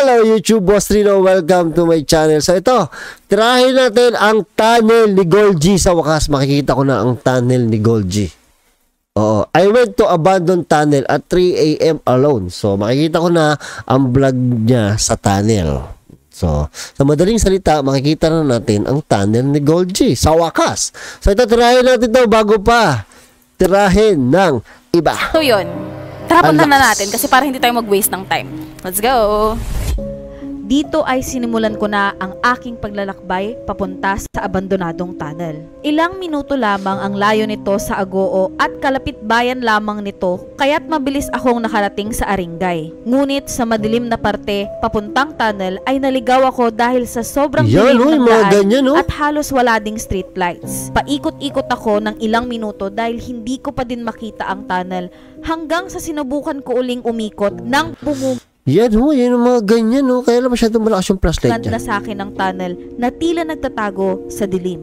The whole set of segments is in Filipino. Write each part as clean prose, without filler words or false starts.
Hello YouTube, Boss Rino. Welcome to my channel. So ito, tirahin natin ang tunnel ni Golgi. Sa wakas, makikita ko na ang tunnel ni Golgi. Oo, I went to abandoned tunnel at 3 AM alone. So makikita ko na ang vlog niya sa tunnel. So, sa madaling salita, makikita na natin ang tunnel ni Golgi. Sa wakas. So ito, tirahin natin ito bago pa tirahin ng iba. So yun, tara punta na natin kasi para hindi tayo mag-waste ng time. Let's go! Dito ay sinimulan ko na ang aking paglalakbay papunta sa abandonadong tunnel. Ilang minuto lamang ang layo nito sa Agoo at kalapit bayan lamang nito kaya't mabilis akong nakarating sa Aringay. Ngunit sa madilim na parte papuntang tunnel ay naligaw ako dahil sa sobrang dilim ng daan at halos wala ding street lights. Paikot-ikot ako ng ilang minuto dahil hindi ko pa din makita ang tunnel hanggang sa sinubukan ko uling umikot ng yan ho, yan ang mga ganyan ho. Kaya lang masyadong malakas yung flashlight na sa akin ng tunnel na tila nagtatago sa dilim.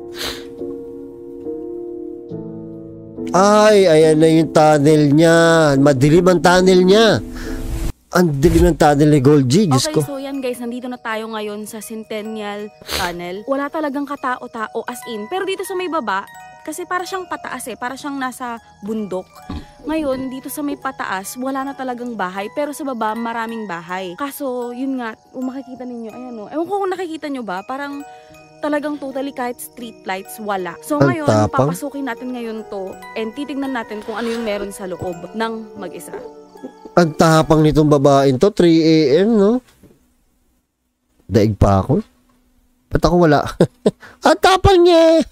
Ay, ayan na yung tunnel niya. Madilim ang tunnel niya. Ang dilim ng tunnel ni Golgi, Diyos ko. Okay, so yan guys, nandito na tayo ngayon sa Centennial Tunnel. Wala talagang katao-tao as in. Pero dito sa may baba, kasi para siyang pataas para siyang nasa bundok. Ngayon, dito sa may pataas, wala na talagang bahay, pero sa baba, maraming bahay. Kaso, yun nga, kung makikita ninyo, ayan o. Ewan ko kung nakikita nyo ba, parang talagang totally kahit street lights, wala. So ngayon, papasukin natin ngayon to, and titignan natin kung ano yung meron sa loob ng mag-isa. Ang tapang nitong babaeng to, 3 AM, no? Daig pa ako. Ba't ako wala? Ang tapang niya!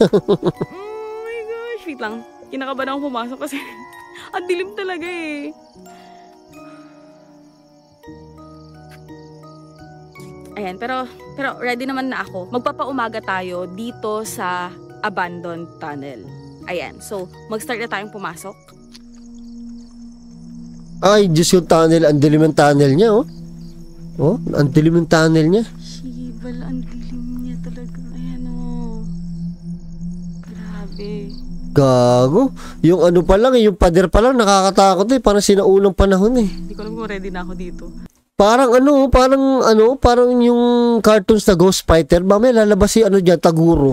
Wait lang, kinakabahan akong pumasok kasi ang dilim talaga Ayan, pero ready naman na ako. Magpapaumaga tayo dito sa abandoned tunnel. Ayan, so mag-start na tayong pumasok. Ay, Diyos yung tunnel. Ang dilim ng tunnel niya, oh. Oh, ang dilim ng tunnel niya. Shibal, ang dilim niya talaga. Ayan, oh. Grabe. Gago. Yung ano pa lang, yung pader pa lang, nakakatakot parang sinaunang panahon Hindi ko alam kung ready na ako dito. Parang parang yung cartoons na Ghost Fighter, mamaya lalabas si dyan, Taguro.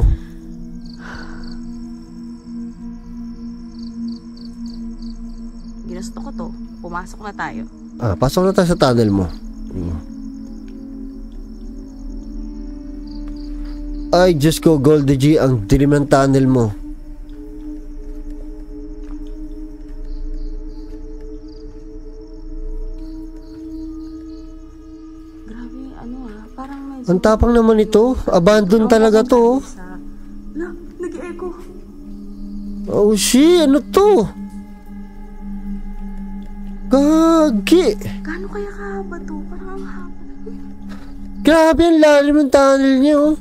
Ginusto ko to. Pumasok na tayo. Pasok na tayo sa tunnel mo. Ay, Diyos ko, Goldie G, ang dilim ng tunnel mo. Ang tapang naman ito. Abandon talaga to. Nag-echo. Oh, shit. Ano to? Gagi. Gaano kaya kahaba to? Parang ang haba. Grabe ang lalim ng tunnel niya, oh.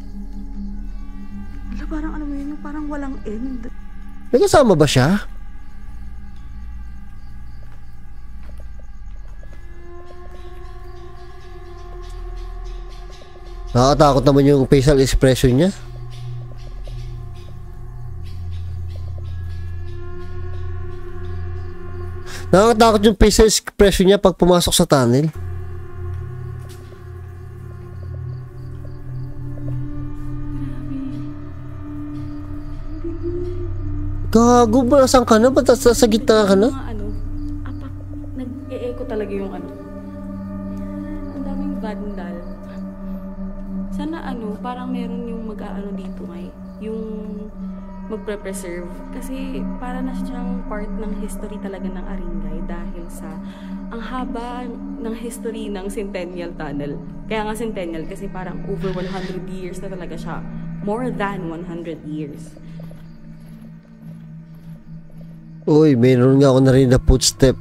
Parang ano mo yun, yung parang walang end. May kasama ba siya? Nakakatakot naman yung facial expression niya. Nakakatakot yung facial expression niya pag pumasok sa tunnel. Gago ba? Saan ka na? Ba't sa gitna ka na? Nag-e-echo talaga yung ang daming vandal. Sana parang meron yung mag-aano dito yung magpre-preserve. Kasi para na siyang part ng history talaga ng Aringay dahil sa ang haba ng history ng Centennial Tunnel. Kaya nga Centennial kasi parang over 100 years na talaga siya. More than 100 years. Uy, meron nga ako narinig na footstep.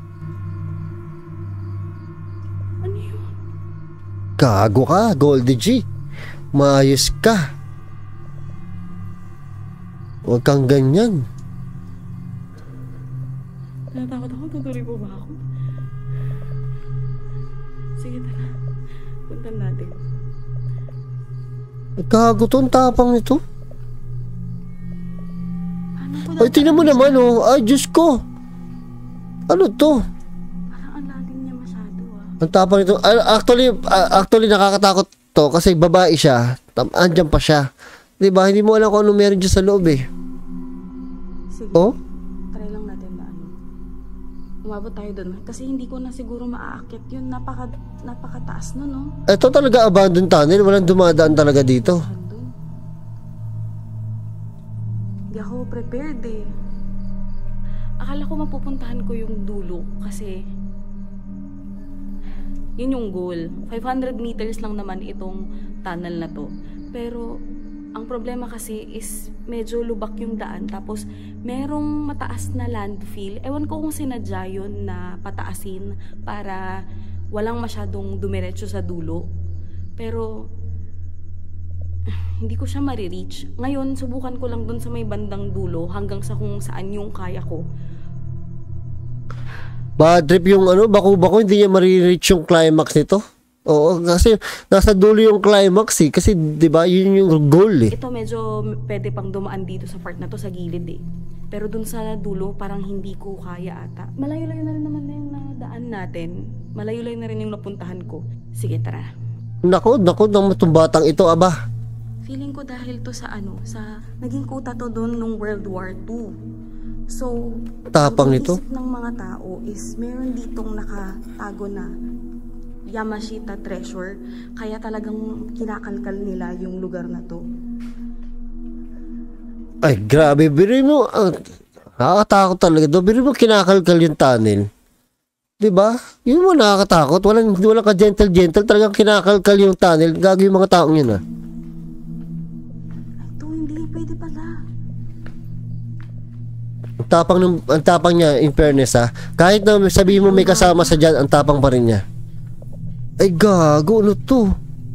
Ano yun? Gago ka, Goldie G. Maayos ka. Huwag kang ganyan. Natakot ako. Tutuloy po ba ako? Sige, tara. Puntan natin. Gago to, ang tapang nito. Ay, tingnan mo naman, oh. Ay, Diyos ko. Ano to? Parang ang lalim niya masyado, Ang tapang nito. Actually, nakakatakot to kasi babae siya. Andyan pa siya. Diba? Hindi mo alam kung ano meron dyan sa loob eh. Sige. Oh? Try lang natin na ano. Umabot tayo dun. Kasi hindi ko na siguro maaakit yun. Napakataas no, no? Ito talaga abandoned tunnel. Walang dumadaan talaga dito. Dun. Hindi ako prepared eh. Akala ko mapupuntahan ko yung dulo kasi yun yung goal. 500 meters lang naman itong tunnel na to. Pero ang problema kasi is medyo lubak yung daan. Tapos merong mataas na landfill. Ewan ko kung sinadya yun na pataasin para walang masyadong dumiretso sa dulo. Pero hindi ko siya marireach. Ngayon, subukan ko lang dun sa may bandang dulo hanggang sa kung saan yung kaya ko. Bad trip yung ano, bako-bako, hindi niya marireach yung climax nito. Oo, kasi nasa dulo yung climax eh. Kasi, di ba, yun yung goal eh. Ito medyo pwede pang dumaan dito sa part na to sa gilid eh. Pero dun sa dulo, parang hindi ko kaya ata. Malayo-layo na rin naman na yung daan natin. Malayo-layo na rin yung napuntahan ko. Sige, tara. Nako, ng batang ito, aba. Feeling ko dahil to sa ano, sa naging kuta to doon nung World War II. So, Tapang ang nito. isip ng mga tao is meron ditong nakatago na Yamashita treasure. Kaya talagang kinakalkal nila yung lugar na to. Ay, grabe. Biro mo, nakakatakot talaga doon. Biro mo kinakalkal yung tunnel. Diba? Yun mo nakakatakot. Walang ka gentle. Talagang kinakalkal yung tunnel. Gago yung mga taong yun ah. Ito, hindi pwede pala. Ang tapang niya, in fairness ha. Kahit na sabihin mo may kasama sa dyan, ang tapang pa rin niya. Ay, gago. Ano to?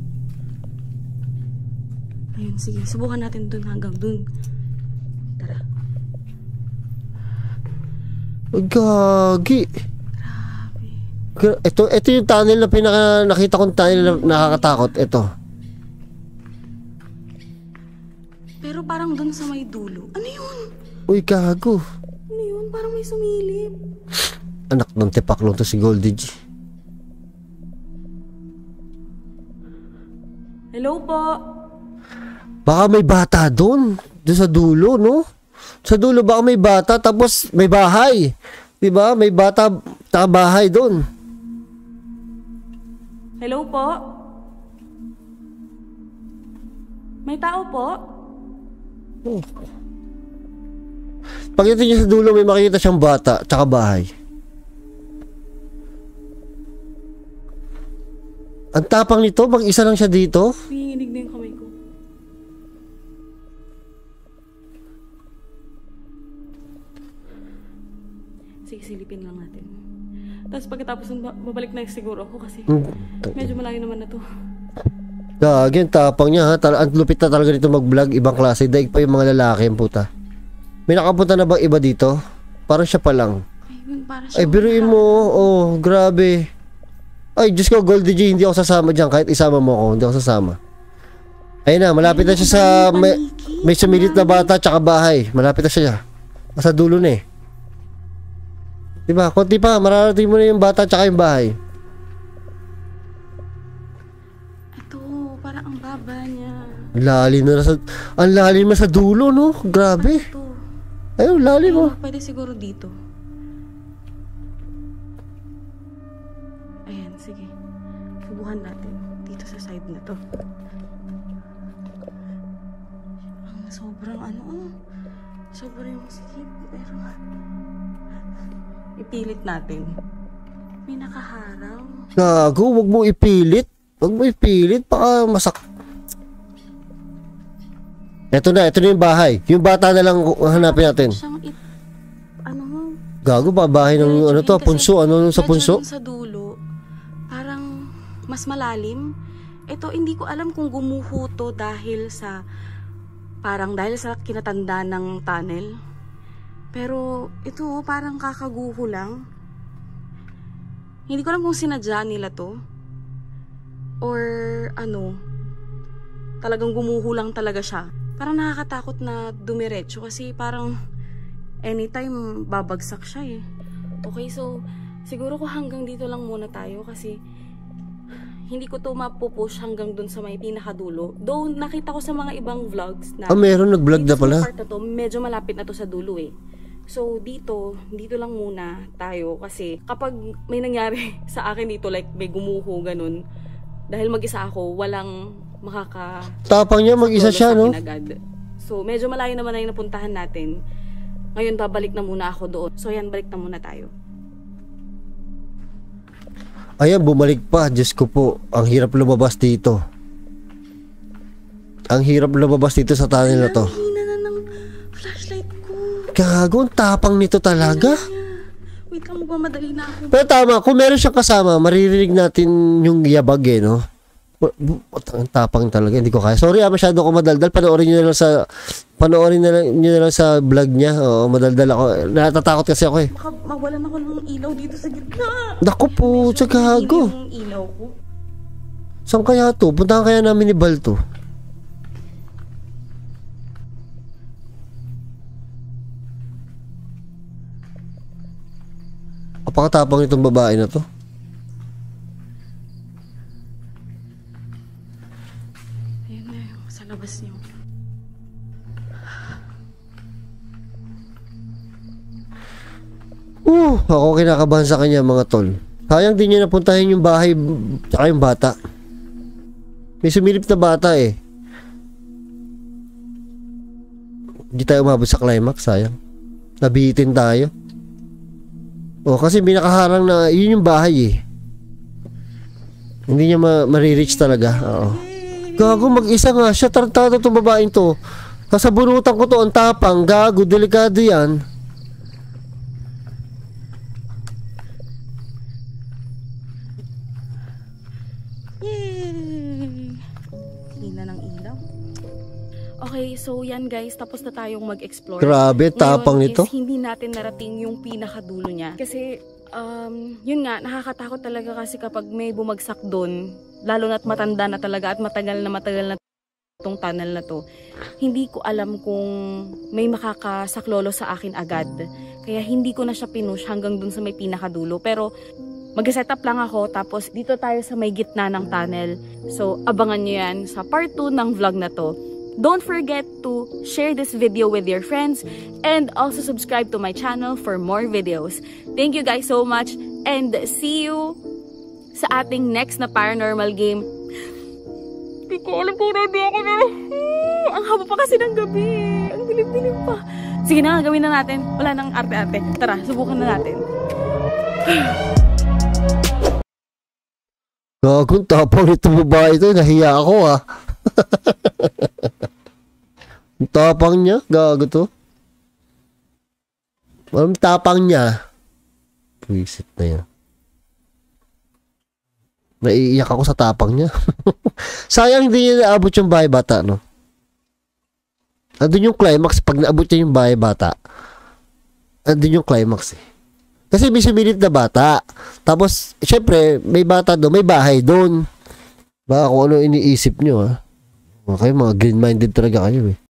Ayun, sige. Subukan natin dun hanggang dun. Tara. Ay, gagi. Grabe. Ito yung tunnel na nakita kong tunnel na nakakatakot. Ito. Pero parang dun sa may dulo. Ano yun? Uy, gago. Ano yun? Parang may sumilip. Anak ng tipaklong to si Goldie G. Hello po. Baka may bata doon. Doon sa dulo, no? Sa dulo baka may bata tapos may bahay. Diba? May bata na bahay doon. Hello po. May tao po? Oh. Pagdating niya sa dulo, may makikita siyang bata tsaka bahay. Ang tapang nito, mag-isa lang siya dito. Nanginginig na yung kamay ko. Sige, silipin lang natin. Tapos pagkatapos babalik na siguro ako kasi medyo malayo naman na to. Gagi, ang tapang niya ha. Ang lupit na talaga dito mag-vlog. Ibang klase. Daig pa yung mga lalaki ang puta. May nakapunta na bang iba dito? Parang siya pa lang. Ay, biruin mo. Oh, grabe. Ay, Diyos ko, Goldie G, hindi ako sasama dyan. Kahit isama mo ako, hindi ako sasama. Ayun na, malapit na siya sa may sumilit na bata tsaka bahay. Malapit na siya. Nasa dulo na eh. Diba? Konti pa, mararating mo na yung bata tsaka yung bahay. Ito, parang ang baba niya. Ang lalim na sa dulo, no? Grabe. Ito. Ayun, lalim mo. Pwede siguro dito. Ayan, sige. Subukan natin dito sa side na to. Sobrang sobrang sikip, pero ipilit natin. May nakaharang. Gago, wag mo ipilit. Wag mo ipilit, baka masak. Ito na yung bahay. Yung bata na lang hanapin natin. Gago ba, bahay ng ano to, punso, ano sa punso? Sa dulo, parang mas malalim. Ito, hindi ko alam kung gumuho to dahil sa kinatanda ng tunnel. Pero ito, parang kakaguho lang. Hindi ko alam kung sinadya nila to. Or talagang gumuho lang talaga siya. Parang nakakatakot na dumiretso kasi parang anytime babagsak siya eh. Okay, so Siguro ko hanggang dito lang muna tayo kasi hindi ko to mapupush hanggang dun sa may pinakadulo. Though nakita ko sa mga ibang vlogs na Meron nag-vlog na dito pala. sa part na to, medyo malapit na to sa dulo eh. So dito lang muna tayo kasi kapag may nangyari sa akin dito, like may gumuho ganun, dahil mag-isa ako, walang Tapang niya, mag-isa siya, no? Agad. So medyo malayo naman na yung napuntahan natin. Ngayon babalik na muna ako doon. So yan, balik na muna tayo. Ayan, bumalik pa. Diyos ko po, ang hirap lumabas dito. Ang hirap lumabas dito sa tunnel na to. Hina na ng flashlight ko. Gago, ang tapang nito talaga. Wait lang, magmamadali na ako. Pero tama, kung meron siyang kasama, maririnig natin yung yabag eh, no? Ang tapang talaga, hindi ko kaya. Sorry, masyado ako madaldal. Panoorin niyo na lang sa vlog niya. Oo, madaldal ako. Natatakot kasi ako eh. Baka mawalan ako ng ilaw dito sa gitna. Naku po, gago. Yung ilaw ko. Saan kaya to? Puntahan kaya namin ni Bal to. Apakatapang itong babae na to. Ayun na yung sa labas niyo. Ako kinakabahan sa kanya mga tol. Sayang din niya napuntahin yung bahay tsaka yung bata. May sumilip na bata eh. Hindi tayo umabot sa climax, sayang. Nabihitin tayo. Kasi binakaharang na yun yung bahay eh. Hindi niya ma-reach talaga. Oo. Gago, mag-isa nga siya. Tarantado itong babaeng to. Kasabunutan ko to, ang tapang. Gago, delikado yan. Yay! Hina ng ilaw. Okay, so yan guys, tapos na tayong mag-explore. Grabe, tapang Ngayon nito. is hindi natin narating yung pinakadulo niya. Kasi, yun nga, nakakatakot talaga kasi kapag may bumagsak doon, lalo na't matanda na talaga at matagal na itong tunnel na to. Hindi ko alam kung may makakasaklolo sa akin agad. Kaya hindi ko na siya pinush hanggang dun sa may pinakadulo. Pero, mag-set up lang ako, tapos dito tayo sa may gitna ng tunnel. So, abangan nyo yan sa part 2 ng vlog na to. Don't forget to share this video with your friends and also subscribe to my channel for more videos. Thank you guys so much and see you sa ating next na paranormal game. Hindi ko alam kung ready ako na. Ang haba pa kasi ng gabi. Ang dilim-dilim pa. Sige na, gawin na natin. Wala nang arte-arte. Tara, subukan na natin. Gagong tapang nito babae ito. Nahiya ako ah. Ang tapang niya. Gago to. Ang tapang niya. Puisit na yan. Naiiyak ako sa tapang niya. Sayang hindi niya naabot yung bahay bata, no? Andun yung climax. Pag naabot niya yung bahay bata, andun yung climax eh. Kasi may sumilip na bata. Tapos, syempre, may bata doon, may bahay doon. Baka kung ano iniisip nyo, ha? Okay, mga green-minded talaga kayo, eh.